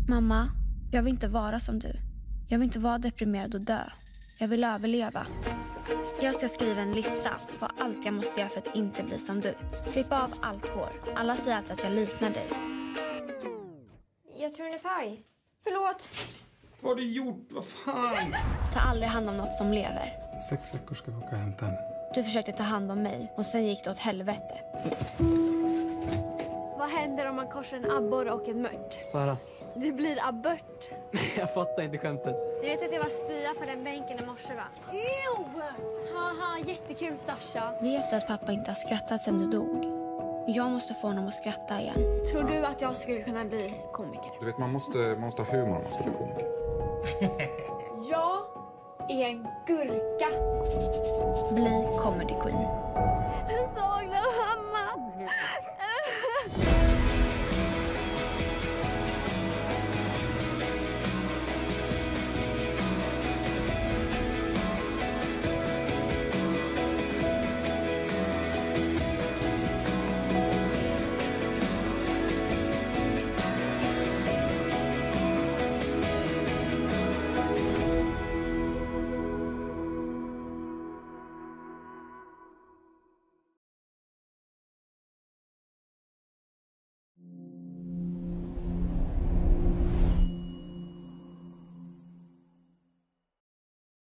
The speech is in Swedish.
Mamma, jag vill inte vara som du. Jag vill inte vara deprimerad och dö. Jag vill överleva. Jag ska skriva en lista på allt jag måste göra för att inte bli som du. Klippa av allt hår. Alla säger alltid att jag liknar dig. Jag tror den är paj. Förlåt. Vad har du gjort? Vad fan? Ta aldrig hand om något som lever. 6 veckor ska vi åka och hämta henne. Du försökte ta hand om mig och sen gick det åt helvete. Vad händer om man korsar en abborre och en mört? Bara. Det blir abort. Jag fattar inte skämtet. Ni vet att det var spya på den bänken i morse, va? Ew! Haha, jättekul, Sasha. Vet du att pappa inte har skrattat sedan du dog? Jag måste få honom att skratta igen. Tror du att jag skulle kunna bli komiker? Du vet, man måste ha humor om man ska bli komiker. Jag är en gurka. Bli comedy queen. Så